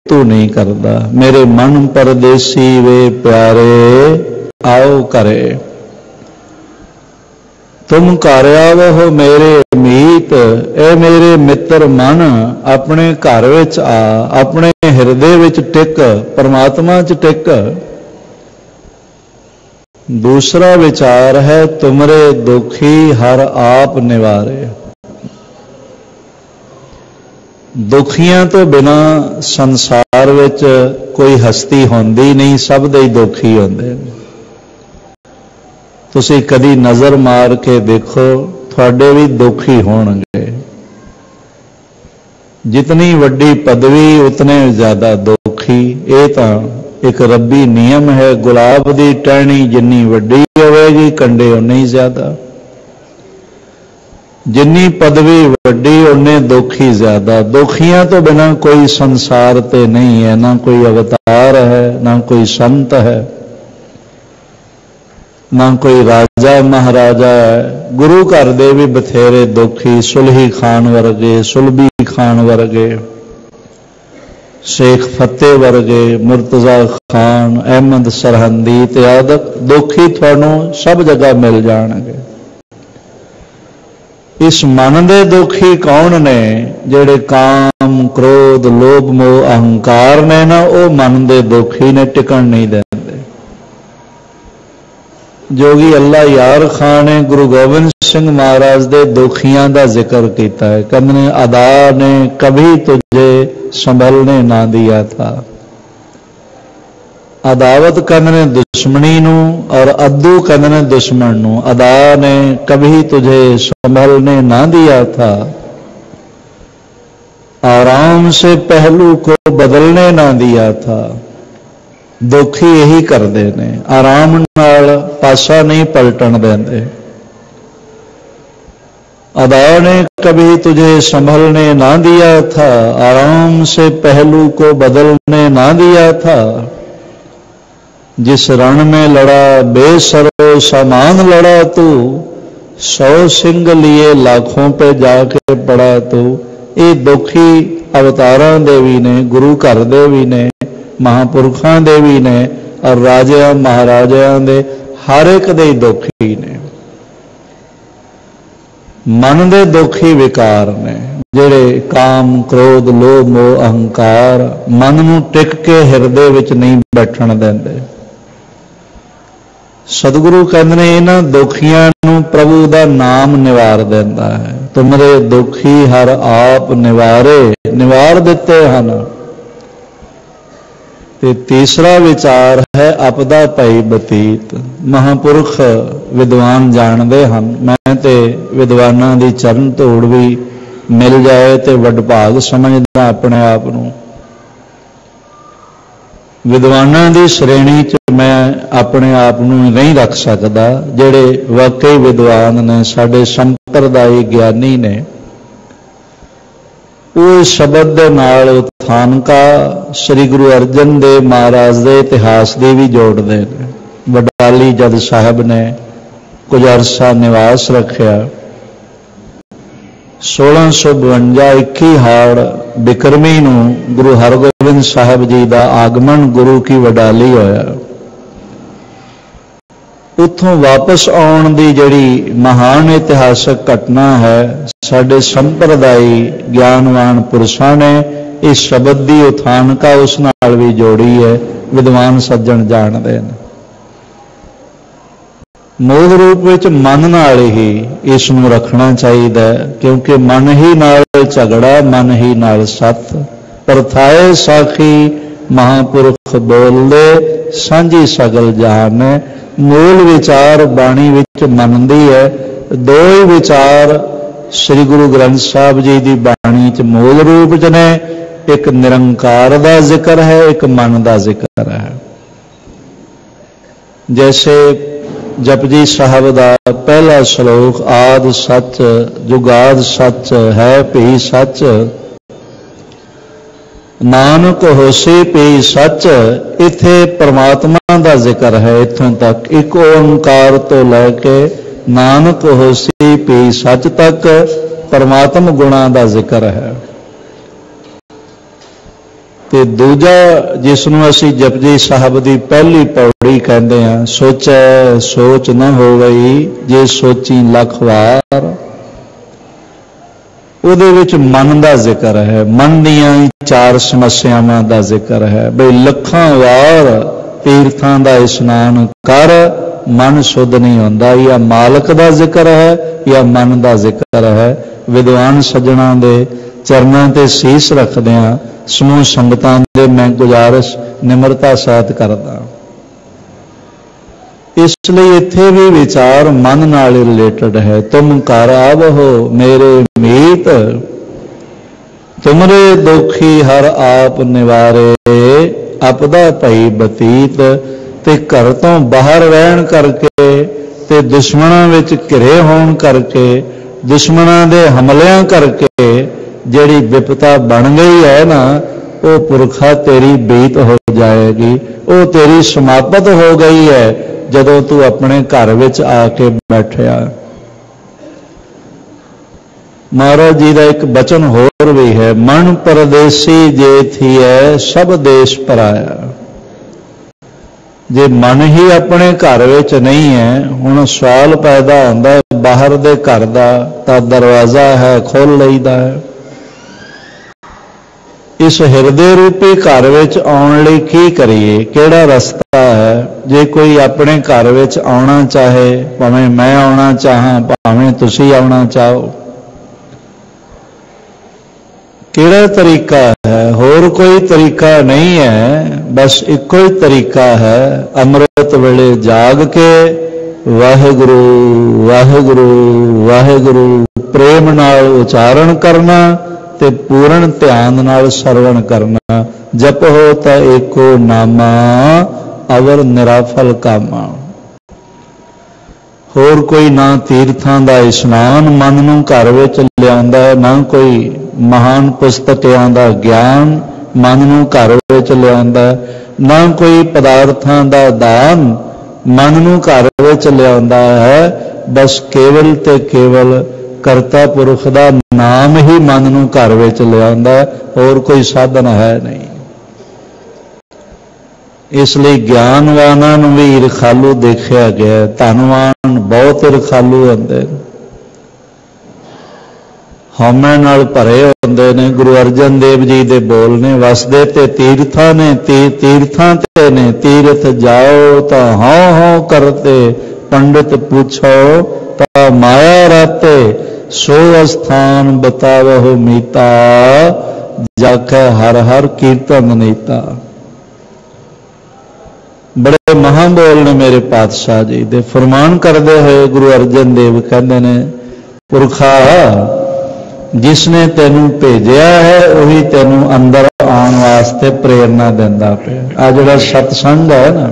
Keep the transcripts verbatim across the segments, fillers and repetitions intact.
तू नहीं करता। मेरे मन परदेसी वे प्यारे आओ करे। तुम घर आवो मेरे मीत, ए मेरे मित्र मन अपने घर विच आ, अपने हिरदे विच टिक, परमात्मा च टिक। दूसरा विचार है तुमरे दुखी हर आप निवारे। दुखियां तो बिना संसार विच कोई हस्ती होंदी नहीं, सब दे दुखी होंदे ने। तुसीं कदी नज़र मार के देखो, तुहाडे भी दुखी होणगे। जितनी वड्डी पदवी उतने ज़्यादा दुखी। ये तो एक रब्बी नियम है। गुलाब की टहनी जिन्नी वड्डी होवेगी कंडे उन्ने ही ज्यादा। जिन्नी पदवी वड्डी उन्ने दुखी ज्यादा। दुखियां तो बिना कोई संसार ते नहीं है, ना कोई अवतार है, ना कोई संत है, ना कोई राजा महाराजा है। गुरु घर दे भी बथेरे दुखी, सुलही खान वर्गे, सुलभी खान वर्गे, शेख फतेह वर्गे, मुर्तजा खान, अहमद सरहंदी इत्यादि दुखी थानू सब जगह मिल जाणगे। इस मन दे दुखी कौन ने? जेड़े काम क्रोध लोभ मोह अहंकार ने ना, वो मन दे दुखी ने, टिकण नहीं देंदे। जोगी अल्लाह यार खान ने गुरु गोबिंद सिंह महाराज दे दुखियां दा जिक्र किया है। कहंदे ने अदा ने कभी तुझे संभलने ना दिया था। अदावत कहंदे ने दुश्मनी नू, और अद्दू कहंदे ने दुश्मन नू। अदा ने कभी तुझे संभलने ना दिया था, आराम से पहलू को बदलने ना दिया था। दुखी यही करते ने, आराम नाल पासा नहीं पलटन देंदे। अदा ने कभी तुझे संभलने ना दिया था, आराम से पहलू को बदलने ना दिया था। जिस रण में लड़ा बेसरो सामान लड़ा तू, सौ सिंह लिए लाखों पे जाके पड़ा तू। ये दुखी अवतारां दे भी ने, गुरु घर दे भी ने, महापुरखां दे भी ने, और राजियां महाराजियां दे हर एक दे दुखी ने। मन दे दुखी विकार ने, जेड़े काम क्रोध लोभ मोह अहंकार मन नूं टिक के हिरदे विच नहीं बैठण देंदे। सतगुरु कहंदे ने इन्हां दुखियां नूं प्रभु दा नाम निवार देंदा है। तुमरे दुखी हर आप निवारे, निवार दिते हन। ते तीसरा विचार है अपदा भई बतीत। महापुरख विद्वान जानते हैं। मैं तो विद्वानां दी चरण धूड़ भी मिल जाए तो वडभाग समझदा अपने आप नूं। विद्वानां दी श्रेणी च मैं अपने आप नूं नहीं रख सकदा। जिहड़े वाकई विद्वान ने, साडे संप्रदायी ज्ञानी ने, वो शब्द दे नाल थानका श्री गुरु अर्जन देव महाराज के इतिहास की भी जोड़ते हैं। वडाली जद साहब ने कुछ अरसा निवास रखा। सोलह सौ बवंजा इक्की हाड़ बिक्रमी नूं गुरु हरगोबिंद साहब जी का आगमन गुरु की वडाली होया। उत्थों वापस आउण दी जिहड़ी महान इतिहासक घटना है, साडे संप्रदायी ज्ञानवान पुरुषां ने इस शब्द की उथानका उस नाल भी जोड़ी है। विद्वान सज्जन जानते हैं। मूल रूप विच मन नाल ही इस नूं रखना चाहिए, क्योंकि मन ही नाल झगड़ा, मन ही नाल सत। परथाए साखी महापुरुष बोलदे, सांझी सगल जहान। मूल विचार बाणी विच मन दी है। दो ही विचार श्री गुरु ग्रंथ साहब जी की बाणी च मूल रूप च ने। एक निरंकार का जिक्र है, एक मन का जिक्र है। जैसे जपजी साहब का पहला श्लोक आद सच जुगाद सच है भी सच, नानक होसे भी सच। इत्थे परमात्मा का जिक्र है। इत्थों तक एक ओंकार तो लैके नानक होसे भी सच तक परमात्म गुणा का जिक्र है। ते दूजा जिसनों असी जपजी साहब की पहली पौड़ी कहते हैं, सोचै सोच न हो गई जे सोची लख वार। ਉਹਦੇ ਵਿੱਚ ਮਨ ਦਾ ਜ਼ਿਕਰ ਹੈ, ਮਨ ਦੀਆਂ ਚਾਰ ਸਮੱਸਿਆਵਾਂ ਦਾ ਜ਼ਿਕਰ ਹੈ। ਬਈ ਲੱਖਾਂ ਵਾਰ ਤੀਰਥਾਂ ਦਾ ਇਸ਼ਨਾਨ ਕਰ, ਮਨ ਸ਼ੁੱਧ ਨਹੀਂ ਹੁੰਦਾ। ਜਾਂ ਮਾਲਕ ਦਾ ਜ਼ਿਕਰ ਹੈ ਜਾਂ ਮਨ ਦਾ ਜ਼ਿਕਰ ਹੈ। ਵਿਦਵਾਨ ਸੱਜਣਾ ਦੇ ਚਰਨਾਂ ਤੇ ਸੀਸ ਰੱਖਦਿਆਂ ਸਮੂਹ ਸੰਗਤਾਂ ਦੇ ਮੈਂ ਗੁਜ਼ਾਰਿਸ਼ ਨਿਮਰਤਾ ਸਹਿਤ ਕਰਦਾ। ਇਸ ਲਈ ਇੱਥੇ ਵੀ ਵਿਚਾਰ ਮਨ ਨਾਲ ਰਿਲੇਟਡ ਹੈ। ਤੁਮ ਘਰ ਆਵਹੋ ਮੇਰੇ ਮੀਤ, ਤੁਮਰੇ ਦੁਖੀ ਹਰ ਆਪ ਨਿਵਾਰੇ, ਆਪਦਾ ਭਈ ਬਤੀਤ। ਤੇ ਘਰ ਤੋਂ ਬਾਹਰ ਰਹਿਣ ਕਰਕੇ ਤੇ ਦੁਸ਼ਮਣਾਂ ਵਿੱਚ ਘਿਰੇ ਹੋਣ ਕਰਕੇ, ਦੁਸ਼ਮਣਾਂ ਦੇ ਹਮਲਿਆਂ ਕਰਕੇ ਜਿਹੜੀ ਵਿਪਤਾ ਬਣ ਗਈ ਹੈ ਨਾ, ਉਹ ਪੁਰਖਾ ਤੇਰੀ ਬੀਤ ਹੋ ਜਾਏਗੀ, ਉਹ ਤੇਰੀ ਸਮਾਪਤ ਹੋ ਗਈ ਹੈ ਜਦੋਂ ਤੂੰ ਆਪਣੇ ਘਰ ਵਿੱਚ ਆ ਕੇ ਬੈਠਿਆ। ਮਹਾਰਾਜ ਜੀ ਦਾ ਇੱਕ ਬਚਨ ਹੋਰ ਵੀ ਹੈ, ਮਨ ਪਰਦੇਸੀ ਜੇ ਥੀਐ ਸਭ ਦੇਸ਼ ਪਰਾਇਆ। ਜੇ ਮਨ ਹੀ ਆਪਣੇ ਘਰ ਵਿੱਚ ਨਹੀਂ ਹੈ, ਹੁਣ ਸਵਾਲ ਪੈਦਾ ਹੁੰਦਾ ਹੈ ਬਾਹਰ ਦੇ ਘਰ ਦਾ ਤਾਂ ਦਰਵਾਜ਼ਾ ਹੈ, ਖੋਲ੍ਹ ਲਈਦਾ ਹੈ। ਇਸ ਹਿਰਦੇ ਰੂਪੀ ਘਰ ਵਿੱਚ ਆਉਣ ਲਈ ਕੀ ਕਰੀਏ, ਕਿਹੜਾ ਰਸਤਾ ਹੈ? ਜੇ ਕੋਈ ਆਪਣੇ ਘਰ ਵਿੱਚ ਆਉਣਾ ਚਾਹੇ, ਭਾਵੇਂ ਮੈਂ ਆਉਣਾ ਚਾਹਾਂ, ਭਾਵੇਂ ਤੁਸੀਂ ਆਉਣਾ ਚਾਹੋ, ਕਿਹੜਾ ਤਰੀਕਾ ਹੈ? ਹੋਰ ਕੋਈ ਤਰੀਕਾ ਨਹੀਂ ਹੈ, ਬਸ ਇੱਕੋ ਹੀ ਤਰੀਕਾ ਹੈ। ਅੰਮ੍ਰਿਤ ਵੇਲੇ ਜਾਗ ਕੇ ਵਾਹਿਗੁਰੂ ਵਾਹਿਗੁਰੂ ਵਾਹਿਗੁਰੂ ਪ੍ਰੇਮ ਨਾਲ ਉਚਾਰਨ ਕਰਨਾ ਤੇ ਪੂਰਨ ਧਿਆਨ ਨਾਲ ਸਰਵਣ ਕਰਨਾ। ਜਪੋ ਤਾਂ ਏਕੋ ਨਾਮਾ ਅਵਰ ਨਿਰਾਫਲ ਕਾਮਾ। ਹੋਰ ਕੋਈ ਨਾ ਤੀਰਥਾਂ ਦਾ ਇਸ਼ਨਾਨ ਮਨ ਨੂੰ ਘਰ ਵਿੱਚ ਲਿਆਉਂਦਾ ਹੈ, ਨਾ ਕੋਈ ਮਹਾਨ ਪੁਸਤਕਿਆਂ ਦਾ ਗਿਆਨ ਮਨ ਨੂੰ ਘਰ ਵਿੱਚ ਲਿਆਉਂਦਾ, ਨਾ ਕੋਈ ਪਦਾਰਥਾਂ ਦਾ ਦਾਨ ਮਨ ਨੂੰ ਘਰ ਵਿੱਚ ਲਿਆਉਂਦਾ ਹੈ। ਬਸ ਕੇਵਲ ਤੇ ਕੇਵਲ ਕਰਤਾ ਪੁਰਖ ਦਾ ਨਾਮ ਹੀ ਮਨ ਨੂੰ ਘਰ ਵਿੱਚ ਲਿਆਉਂਦਾ, ਹੋਰ ਕੋਈ ਸਾਧਨ ਹੈ ਨਹੀਂ। ਇਸ ਲਈ ਗਿਆਨਵਾਨਾਂ ਨੂੰ ਵੀ ਈਰਖਾਲੂ ਦੇਖਿਆ ਗਿਆ। ਧਨਵਾਨ ਬਹੁਤ ਈਰਖਾਲੂ ਹੁੰਦੇ ਨੇ, ਹਉਮੈ ਨਾਲ ਭਰੇ ਹੁੰਦੇ ਨੇ। ਗੁਰੂ ਅਰਜਨ ਦੇਵ ਜੀ ਦੇ ਬੋਲ ਨੇ, ਵਸਦੇ ਤੇ ਤੀਰਥਾਂ ਨੇ, ਤੀਰਥਾਂ ਤੇ ਨੇ ਤੀਰਥ ਜਾਓ ਤਾਂ ਹਉ ਹਉ ਕਰਤੇ, ਪੰਡਿਤ ਪੁੱਛੋ ਤਾਂ ਮਾਇਆ ਰਾਤੇ, ਸੋ ਅਸਥਾਨ ਬਤਾਵਹੁ ਮੀਤਾ, ਜਾਖੈ ਹਰ ਹਰ ਕੀਰਤਨ ਨੀਤਾ। ਬੜੇ ਮਹਾਂ ਬੋਲ ਨੇ ਮੇਰੇ ਪਾਤਸ਼ਾਹ ਜੀ ਦੇ। ਫਰਮਾਨ ਕਰਦੇ ਹੋਏ ਗੁਰੂ ਅਰਜਨ ਦੇਵ ਕਹਿੰਦੇ ਨੇ, ਪੁਰਖਾ ਜਿਸਨੇ ਤੈਨੂੰ ਭੇਜਿਆ ਹੈ ਉਹੀ ਤੈਨੂੰ ਅੰਦਰ ਆਉਣ ਵਾਸਤੇ ਪ੍ਰੇਰਨਾ ਦਿੰਦਾ ਪਿਆ। ਆ ਜਿਹੜਾ ਸਤਸੰਗ ਹੈ ਨਾ,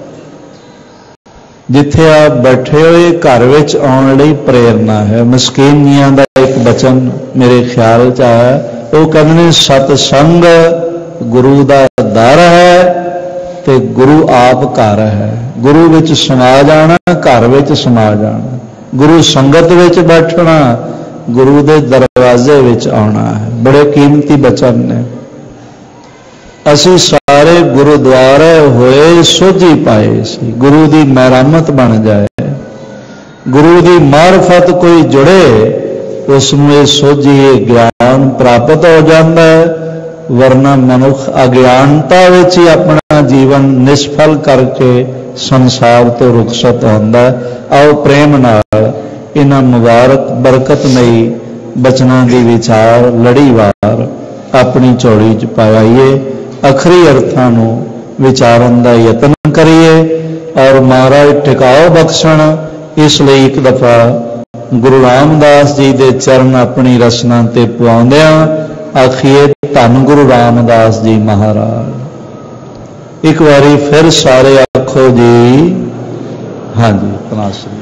ਜਿੱਥੇ ਆਪ ਬੈਠੇ ਹੋਏ ਘਰ ਵਿੱਚ ਆਉਣ ਲਈ ਪ੍ਰੇਰਨਾ ਹੈ। ਮਸਕੀਨ ਜੀਆਂ ਦਾ ਇੱਕ ਬਚਨ ਮੇਰੇ ਖਿਆਲ 'ਚ ਆਇਆ, ਉਹ ਕਹਿੰਦੇ ਨੇ ਸਤਸੰਗ ਗੁਰੂ ਦਾ ਦਰ ਹੈ ਤੇ ਗੁਰੂ ਆਪ ਘਰ ਹੈ। ਗੁਰੂ ਵਿੱਚ ਸਮਾ ਜਾਣਾ, ਘਰ ਵਿੱਚ ਸਮਾ ਜਾਣਾ। ਗੁਰੂ ਸੰਗਤ ਵਿੱਚ ਬੈਠਣਾ, ਗੁਰੂ ਦੇ ਦਰਵਾਜ਼ੇ ਵਿੱਚ ਆਉਣਾ ਹੈ। ਬੜੇ ਕੀਮਤੀ ਬਚਨ ਨੇ। ਅਸੀਂ ਸਾਰੇ ਗੁਰਦੁਆਰੇ ਹੋਏ ਸੋਝੀ ਪਾਏ ਸੀ, ਗੁਰੂ ਦੀ ਮਹਿਰਮਤ ਬਣ ਜਾਏ, ਗੁਰੂ ਦੀ ਮਾਰਫਤ ਕੋਈ ਜੁੜੇ, ਉਸ ਨੂੰ ਇਹ ਸੋਝੀ ਇਹ ਗਿਆਨ ਪ੍ਰਾਪਤ ਹੋ ਜਾਂਦਾ ਹੈ। ਵਰਨਾ ਮਨੁੱਖ ਅਗਿਆਨਤਾ ਵਿੱਚ ਹੀ ਆਪਣਾ ਜੀਵਨ ਨਿਸ਼ਫਲ ਕਰਕੇ ਸੰਸਾਰ ਤੋਂ ਰੁਖਸਤ ਹੁੰਦਾ। ਆਓ ਪ੍ਰੇਮ ਨਾਲ ਇਹਨਾਂ ਮੁਬਾਰਕ ਬਰਕਤਮਈ ਬਚਨਾਂ ਦੀ ਵਿਚਾਰ ਲੜੀਵਾਰ ਆਪਣੀ ਝੋਲੀ 'ਚ ਪਾਈਏ, ਅਖਰੀ ਅਰਥਾਂ ਨੂੰ ਵਿਚਾਰਨ ਦਾ ਯਤਨ ਕਰੀਏ ਔਰ ਮਹਾਰਾਜ ਟਿਕਾਓ ਬਖਸ਼ਣ। ਇਸ ਲਈ ਇੱਕ ਦਫਾ ਗੁਰੂ ਰਾਮਦਾਸ ਜੀ ਦੇ ਚਰਨ ਆਪਣੀ ਰਸਨਾ ਤੇ ਪਵਾਉਂਦਿਆਂ ਆਖੀਏ, ਧੰਨ ਗੁਰੂ ਰਾਮਦਾਸ ਜੀ ਮਹਾਰਾਜ। ਇੱਕ ਵਾਰੀ ਫਿਰ ਸਾਰੇ ਆਖੋ ਜੀ, ਹਾਂਜੀ ਤਨਾਸਰੀ।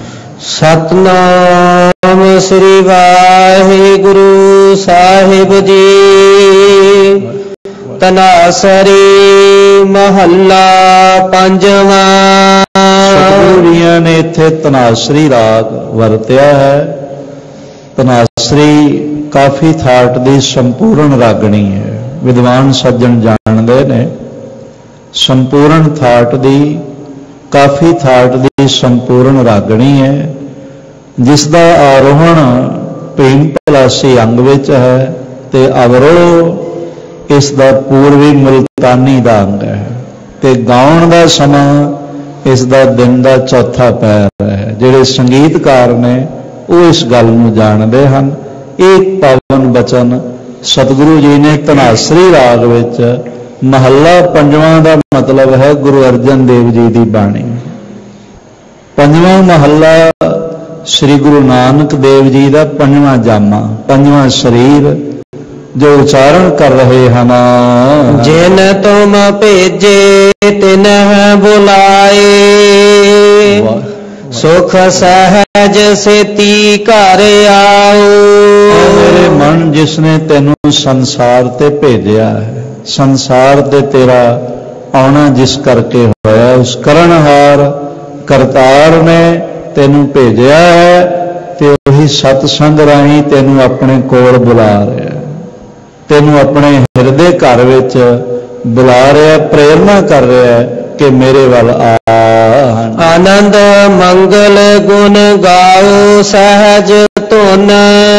ਸਤਨਾਮ ਸ੍ਰੀ ਵਾਹਿਗੁਰੂ ਸਾਹਿਬ ਜੀ। ਤਨਾਸਰੀ ਮਹੱਲਾ ਪੰਜਵਾਂ। ਸਤਿਗੁਰੂ ਜੀਆਂ ਨੇ ਇੱਥੇ ਤਨਾਸਰੀ ਰਾਗ ਵਰਤਿਆ ਹੈ। ਤਨਾਸਰੀ ਕਾਫੀ ਥਾਟ ਦੀ ਸੰਪੂਰਨ ਰਾਗਣੀ ਹੈ। विद्वान सज्जन जानते ने संपूर्ण थाट दी काफी थाट दी संपूर्ण रागणी है, जिसका आरोहण भीम पलासी अंग विच है ते अवरोह इसका पूर्वी मुल्तानी दा अंग है, ते गाउण दा समा इसका दिन का चौथा पैर है। जिहड़े संगीतकार ने वो इस गल नूं जानदे हन। एक पावन बचन सतगुरु जी ने धनासरी राग विच महला पंजवां दा मतलब है गुरु अर्जन देव जी की बाणी। पंजवां महला श्री गुरु नानक देव जी का पंजवां जामा, पंजवां शरीर जो उच्चारण कर रहे हम। जिन तुम भेजे तिन्ह बुलाए, सुख सहज सेती घर आओ। मेरे मन जिसने तेनू संसार ते भेजा है, संसार ते तेरा आना जिस करके होया, उस करनहार करतार ने तेनू भेजा है, ते वही सतसंग राही तेनू अपने कोल बुला रहा है, तेनू अपने हिरदे घर विच बुला रहा है, प्रेरणा कर रहा है कि मेरे वल आ। आनंद मंगल गुण गाओ सहज धुन।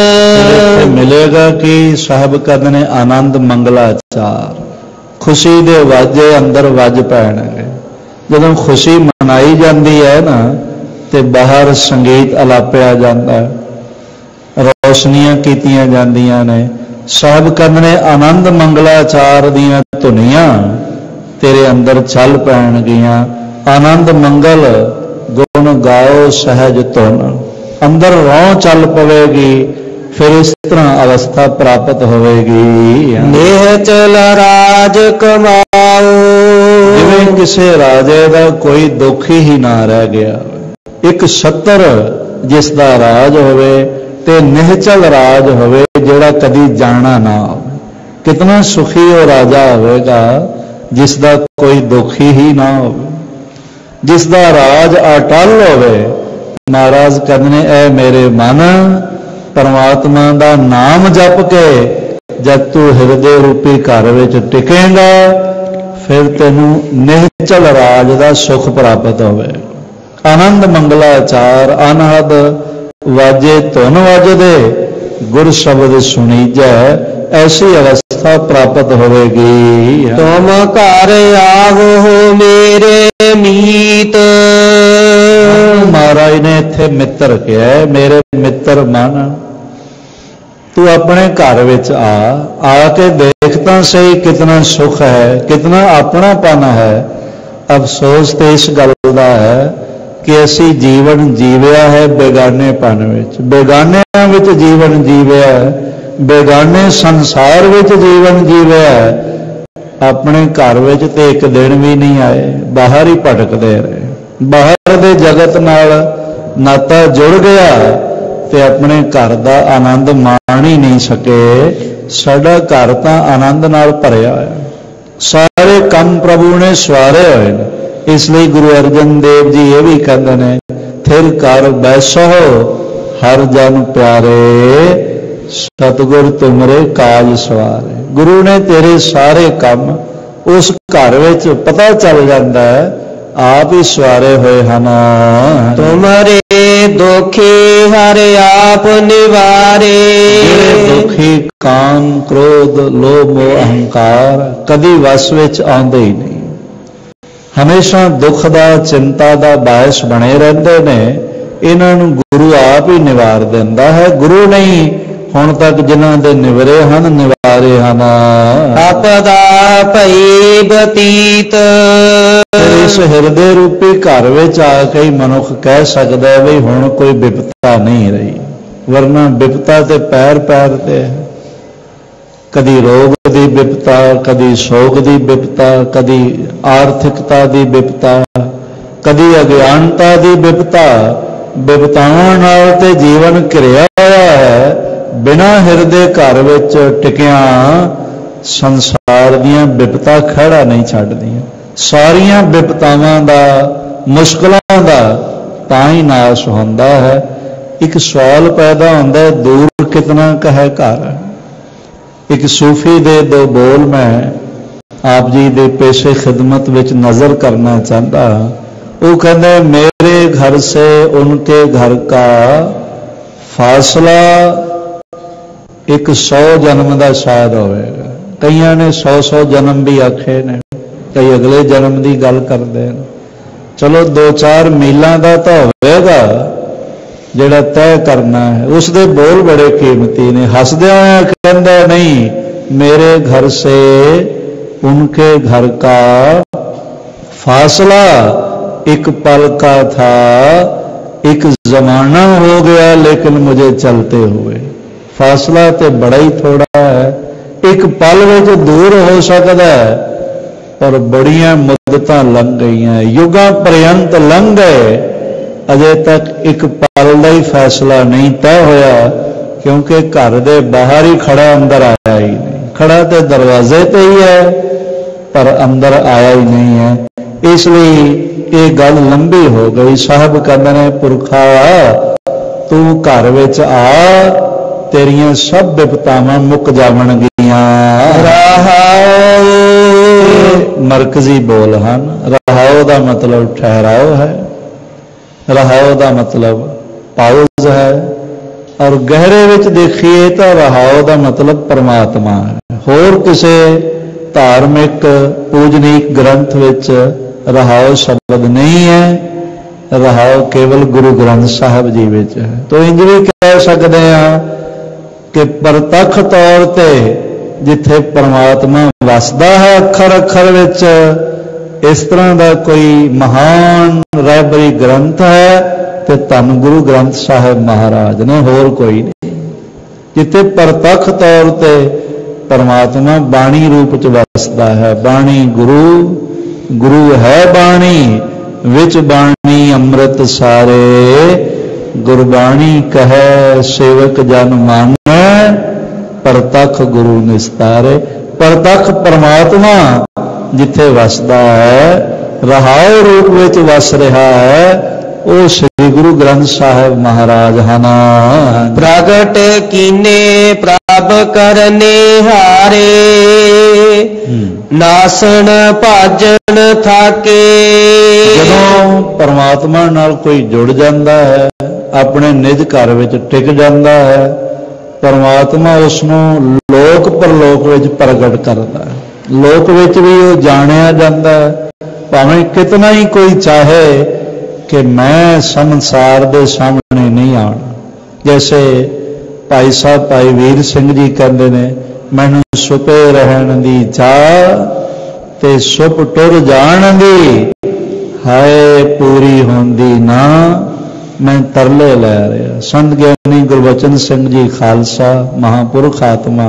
मिलेगा कि साहब कहते ने आनंद मंगलाचार, खुशी दे वाजे अंदर वज पैणगे। जदों खुशी मनाई जाती है ना, ते बाहर संगीत अलापिया जाता है, रोशनियां कीतियां जांदियां ने। साहब कहते ने आनंद मंगलाचार दियां धुनियां तेरे अंदर चल पैणगियां। आनंद मंगल गुण गाओ सहज धुन, अंदर रोह चल पवेगी, फिर इस तरह अवस्था प्राप्त होवेगी। निहचल राज कमाओ, जिवें किसी राजे का कोई दुख ही ना रह गया। एक छत्र जिसका राज होवे ते निहचल राज होवे, जिहड़ा कदी जाना ना हो। कितना सुखी वो राजा होवेगा जिसका कोई दुखी ही ना हो, जिसका राज अटल होवे। महाराज कहने ए मेरे मन, परमात्मा का नाम जप के जब तू हृदय रूपी घर विच टिकेगा, फिर तेनू निहचल राज का सुख प्राप्त होवे। आनंद मंगलाचार अनहद वाजे धुन वजदे, गुर शब्द सुनीजै, ऐसी अवस्था प्राप्त होवेगी। तुम घर आवो मेरे मीत। महाराज ने इत्थे मित्र कहा, मेरे मित्र मन तू अपने घर विच आ, आके देखता सही कितना सुख है, कितना अपनापन है। अफसोस तो इस गल का है कि असी जीवन जीविया है बेगानेपन विच, बेगानिਆਂ विच जीवन जीविया है, बेगाने संसार विच जीवन जीविया है। अपने घर विच ते एक दिन भी नहीं आए, बाहर ही भटकते रहे। बाहर दे जगत नाल नाता जुड़ गया ते अपने घर का आनंद माण ही नहीं सके। साडा घर तां आनंद नाल भरिया है, सारे काम प्रभु ने सवारे हुए हैं। इसलिए गुरु अर्जन देव जी ये भी कहते हैं, थिर कर बैसो हर जन प्यारे, सतगुर तुमरे काज सवारे। गुरु ने तेरे सारे काम उस घर विच पता चल जाता है, आप ही सवारे हुए हैं। तुम्हारे दुखी हर आप निवारे। दुखी काम क्रोध लोभ मोह अहंकार कदी वस विच आउंदे ही नहीं, हमेशा दुख दा चिंता दा बायस बने रहंदे ने। इन्हां नूं गुरु आप ही निवार दिंदा है। गुरु नहीं हुण तक जिन्हां दे निवरे हन निवारे हन। आपदा भई बतीत। इस हृदय रूपी घर विच आके ही मनुख कह सकदा है भी हुण कोई विपता नहीं रही, वरना विपता ते पैर पैर ते है। कदी रोग की विपता, कदी शोक की विपता, कदी आर्थिकता की विपता, कदी अज्ञानता की विपता। विपतावां नाल ते जीवन घिरिया होया है। बिना हृदय घर विच टिकिया संसार दीयां विपता खड़ा नहीं छड्डदियां। सारियां विपतावां दा मुश्किलां दा तां ही नाश हुंदा है। एक सवाल पैदा हुंदा है, दूर कितना क है घर। एक सूफी दे दो बोल मैं आप जी दे पेशे खिदमत विच नज़र करना चाहता। वो कहते मेरे घर से उनके घर का फासला एक सौ जन्म का शायद होगा। कई ने सौ सौ जन्म भी आखे ने, कई अगले जन्म की गल करते हैं। चलो दो चार मीलों का तो होगा जिहड़ा तय करना है। उसके बोल बड़े कीमती ने। हसदिया कहंदा नहीं मेरे घर से उनके घर का फासला एक पल का था, एक जमाना हो गया लेकिन मुझे चलते हुए। फासला तो बड़ा ही थोड़ा है, एक पल में दूर हो सकता है पर बड़ियां मुद्दतां लंघ गई, युगां पर्यंत लंघ गए, अजे तक एक पल का ही फैसला नहीं तय होया, क्योंकि घर दे बाहर ही खड़ा अंदर आया ही नहीं। खड़ा तो दरवाजे पे ही है पर अंदर आया ही नहीं है। इसलिए ये गल लंबी हो गई। साहब कहते ने पुरखा तू घर विच आ, तेरियां सब विपतावां मुक जावणगियां। मरकजी बोल हैं। रहाओ का मतलब ठहराओ है, रहाओ का मतलब पाउज है, और गहरे विच देखिए तो रहाओ का मतलब परमात्मा है। होर किसी धार्मिक पूजनीक ग्रंथ विच रहाओ शब्द नहीं है, रहाओ केवल गुरु ग्रंथ साहब जी विच है। तो इंज भी कह सकते हैं कि प्रतख तौर पर जिथे परमात्मा वसदा है अखर अखर विच, इस तरह का कोई महान रहबरी ग्रंथ है तो धन गुरु ग्रंथ साहब महाराज ने, होर कोई नहीं। जिथे प्रतख तौर पर परमात्मा बाणी रूप च वसदा है। बाणी गुरु, गुरु है बाणी, विच बाणी अमृत सारे, गुरबाणी कहे सेवक जन मान, प्रतख गुरु निस्तारे। प्रतख परमात्मा जिथे वसदा है, रहाओ रूप विच वस रहा है, वो श्री गुरु ग्रंथ साहब महाराज हना। प्रगट कीने प्रभ करने हारे, नासन भाजन थाके। जदों परमात्मा नाल कोई जुड़ जाता है, अपने निज घर विच टिक जाता है, परमात्मा उसनों लोक परलोक विच प्रगट करता है। लोक विच भी वो जानिया जाता है, भावें कितना ही कोई चाहे कि मैं संसार के सामने नहीं आना। जैसे भाई साहब भाई वीर सिंह जी कहते हैं, मैनू सुपे रहन दी चाह ते सुप टुर जान दी, हाय पूरी होंदी ना मैं तरले लै रहा। संत ज्ञानी गुरबचन सिंह जी खालसा महापुरख आत्मा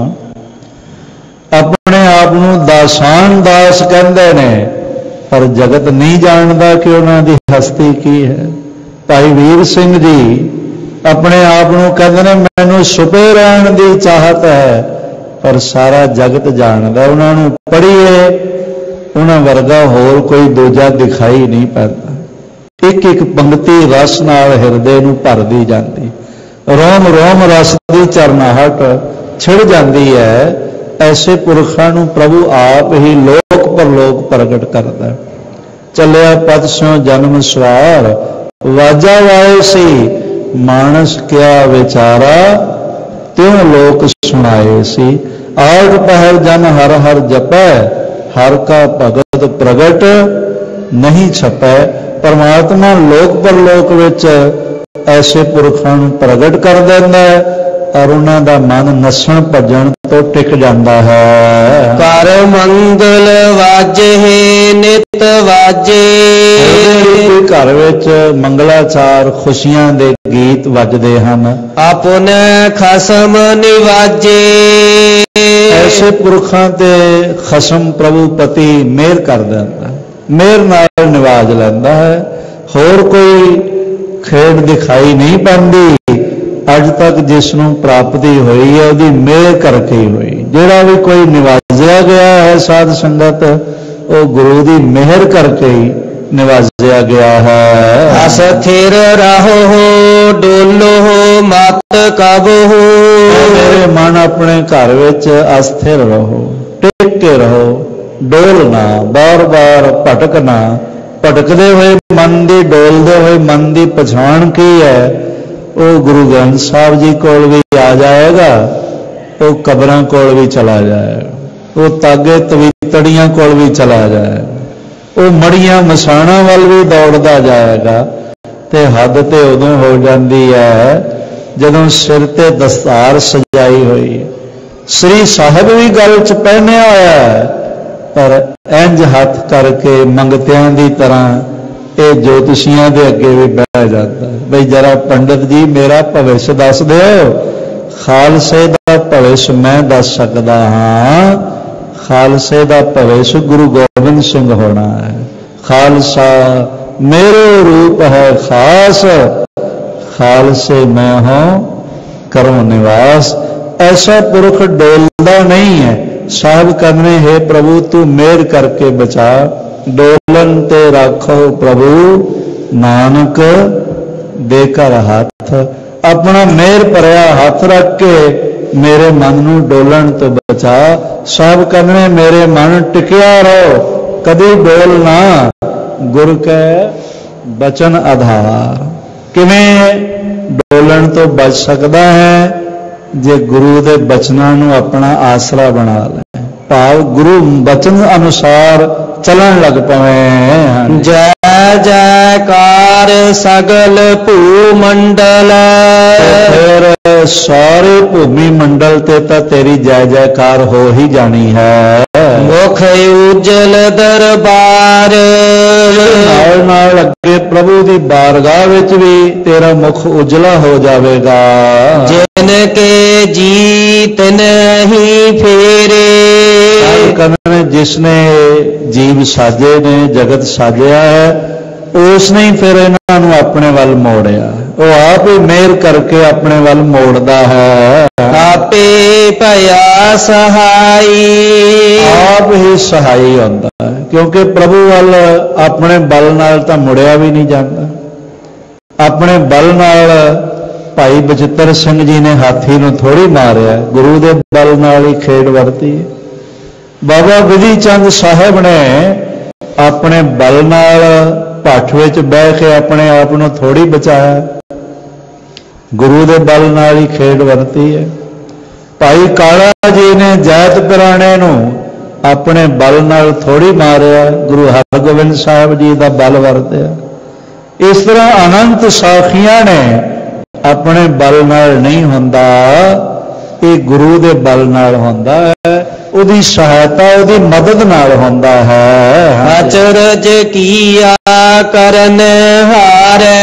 अपने आप नूं दासान दास कहते हैं, पर जगत नहीं जानता कि उन्हों की हस्ती की है। भाई वीर सिंह जी अपने आप नूं कहते हैं मैनू छुपे रहन की चाहत है, पर सारा जगत जानता। उन्होंने पढ़िए उन्होंने वर्गा होर कोई दूजा दिखाई नहीं पैदा। एक एक पंक्ति रस नाल हिरदे नूं भर दी जाती, रोम रोम रस की चरनाहट छिड़ जाती है। ऐसे पुरखों नूं प्रभु आप ही लोक परलोक प्रगट करता। चलिया पद स्यों जन्म सवार, वाजा वाए सी मानस क्या विचारा, त्यों लोक सुनाए सी। आठ पहर जन हर हर जपै, हर का भगत प्रगट नहीं छपै। परमात्मा लोक परलोक विच ऐसे पुरखों प्रगट कर देंदा और उन्हां दा मन नसण भजन तो टिक जाता है। कर मंगल वाजे नित वाजे, घर विच मंगलाचार खुशियां दे गीत वजदे हन। अपने खसम निवाजे, ऐसे पुरखों ते खसम प्रभु पति मेहर कर देंदा, मेहर नाल निवाज लैंदा है। होर कोई खेड़ दिखाई नहीं पाती अज तक जिसनों प्राप्ति हुई है उसकी मेहर करके ही हुई। जिहड़ा भी कोई निवाजिया गया है साध संगत, वो गुरु की मेहर करके ही निवाजिया गया है। अस्थिर रहो ਡੋਲੋ ਮਤ ਕਬਹੂ। मेरे मन अपने घर विच अस्थिर रहो, टिक के रहो, डोलना, बार बार भटकना। भटकते हुए मन की, डोलते हुए मन की पछाण की है, वो गुरु ग्रंथ साहब जी कोल भी आ जाएगा, वो कबरां कोल भी चला जाएगा, वो तागे तवीतड़ियां कोल भी चला जाएगा, वो मड़ियां मसाणा वाल भी दौड़दा जाएगा। ते हद ते उदों हो जाती है जदों सिर ते दस्तार सजाई हुई, श्री साहब भी गल च पहनिया होया है, पर इंज हथ करके मंगतियां की तरह ये ज्योतिषियां दे अगे भी बह जाता है। बई जरा पंडित जी मेरा भविष्य दस दो। खालसे दा भविष्य मैं दस सकदा हाँ। खालसे दा भविष्य गुरु गोबिंद सिंह होना है। खालसा मेरे रूप है खास, खालसे मैं हूं करो निवास। ऐसा पुरख डोलदा नहीं है। साहब करने है प्रभु तू मेहर करके बचा, डोलन ते राखो प्रभु नानक देकर हाथ। अपना मेहर भरिया हाथ रख के मेरे मन नू डोलन तो बचा। साहब करने मेरे मन टिकिया रहो, कदी डोलना गुर के बचन आधार। किवें डोलन तो बच सकता है जे गुरु दे बचनां नू अपना आसरा बना ले, भाव गुरु बचन अनुसार चलन लग पवे। जय जयकार सगल भूमंडल। फिर सारे भूमि मंडल ते ता तेरी जय जयकार हो ही जानी है। मुख उज्जल दरबार। नाल नाल अगे प्रभु की बारगाह विच भी तेरा मुख उजला हो जाएगा। जिनके जीत नहीं फेरे। करने जिसने जीव साजे ने जगत साजिया है, उसने ही फिर इन्हों अपने वल मोड़िया। वो आप ही मेहर करके अपने वल मोड़ता है। आपे भया सहाई। आप ही सहाई होता है, क्योंकि प्रभु वल अपने बल नाल तां मुड़िया भी नहीं जाता। अपने बल नाल भाई बचित्र सिंह जी ने हाथी नूं थोड़ी मारिया, गुरु दे बल नाल ही खेड वरती। बाबा विधि चंद साहब ने अपने बल नाल भट्ठ विच बह के अपने आप नूं थोड़ी बचाया, गुरु दे बल नाल ही खेड वरती है। भाई काला जी ने जैत पिराणे नूं अपने बल नाल थोड़ी मारिया, गुरु हरगोबिंद साहब जी का बल वरतिया। इस तरह अनंत साखियां ने अपने बल नाल नहीं हुंदा, ये गुरु दे बल नाल हुंदा है, उदी सहायता उदी मदद नाल हुंदा है। अचरज किया करन हारै,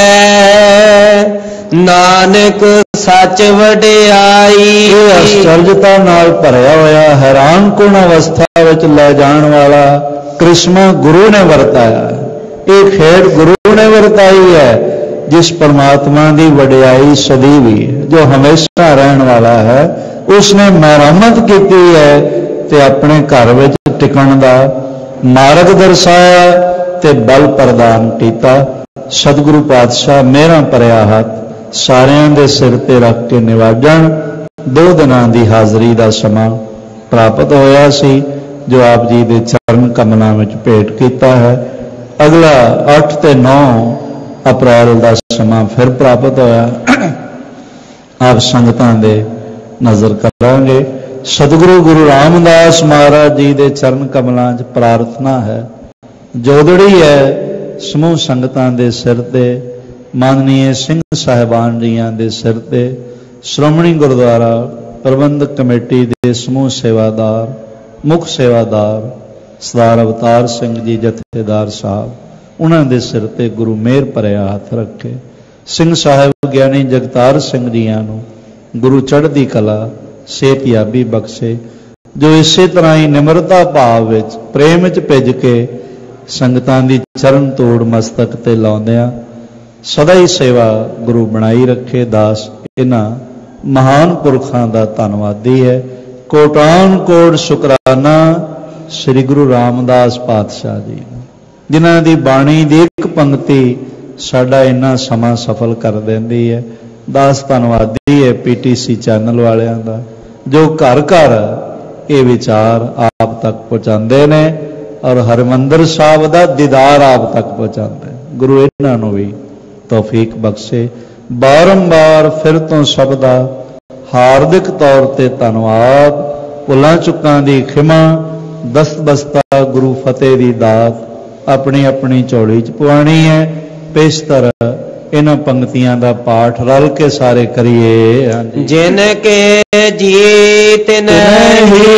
नानक सच वडियाई। आश्चर्यता नाल भरिया होया हैरान कुन अवस्था विच ले जाण वाला कृष्णा गुरु ने वरताया। ये खेड गुरु ने वरताई है, जिस परमात्मा की वडियाई सदी भी जो हमेशा रहने वाला है, उसने मरम्मत की है ते अपने घर विच टिकण दा मार्ग दर्शाया ते बल प्रदान किया। सतगुरु पातशाह मेहरां भरिया हाथ सारियां दे सिर ते रख के निवाजण। दो दिनां दी हाज़री दा समां प्राप्त होया सी, जो आप जी दे चरण कमलां विच भेंट कीता है। अगला अठ ते नौ अप्रैल का समा फिर प्राप्त होया। आप संगतां दे नज़र करांगे। सतगुरु गुरु रामदास महाराज जी दे चरण कमलां च प्रार्थना है, जोदड़ी है समूह संगतां दे सिर ते, माननीय सिंह साहिबान जियां दे सिर ते, श्रोमणी गुरुद्वारा प्रबंधक कमेटी दे समूह सेवादार, मुख सेवादार सरदार अवतार सिंह जी जथेदार साहब, उन्होंने दे सिर ते गुरु मेहर भरिया हाथ रखे। सिंह साहिब ज्ञानी जगतार सिंह जियां नूं गुरु चढ़दी कला सेहतयाबी बख्शे, जो इसे तरह ही निमरता भाव विच प्रेम च भिज के संगतां दी चरण तोड़ मस्तक ते लाउंदिआं सदा ही सेवा गुरु बनाई रखे। दास इन्हां महान पुरखां दा धन्नवादी है। कोटान कोट शुकराना श्री गुरु रामदास पातशाह जी, जिन्हां दी बाणी दी एक पंक्ति साडा इन्ना समा सफल कर देंदी है। दास धन्नवादी है पीटीसी चैनल वालियां दा जो घर घर ये विचार आप तक पहुँचाते ने और हरमंदर साहब का दीदार आप तक पहुँचाते। गुरु इन्हां नूं भी तौफीक बख्शे। बारंबार फिर तो सब दा हार्दिक तौर ते धन्नवाद। भुलां चुकां दी खिमा, दस्त बस्ता गुरु फतेह दी दात अपनी अपनी झोली च पवानी है। पेशतर इन्हां पंक्तियां दा पाठ रल के सारे करिए। जिनके जीत नहीं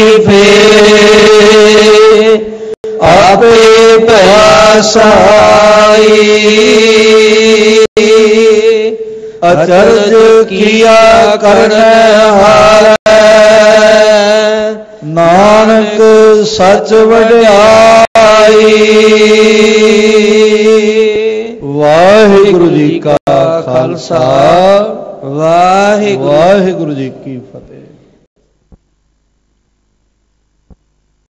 फेरे आपे प्यासाई अचरज किया करने हारे नानक सच वड्याई। वाहिगुरु जी का खालसा वाहिगुरु जी की फतेह।